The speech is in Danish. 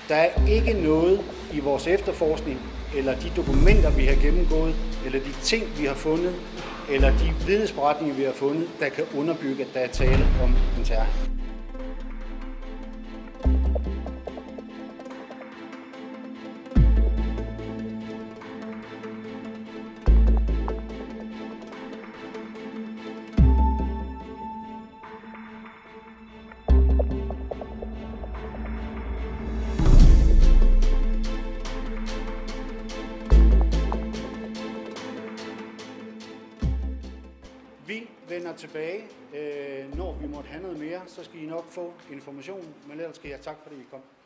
Der er ikke noget i vores efterforskning, eller de dokumenter, vi har gennemgået, eller de ting, vi har fundet, eller de vidnesberetninger, vi har fundet, der kan underbygge, at der er tale om en terror. Vi vender tilbage, når vi måtte have noget mere, så skal I nok få information, men ellers skal jeg tak, fordi I kom.